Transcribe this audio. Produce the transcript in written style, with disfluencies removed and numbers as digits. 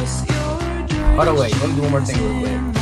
By the way, let me do one more thing real quick.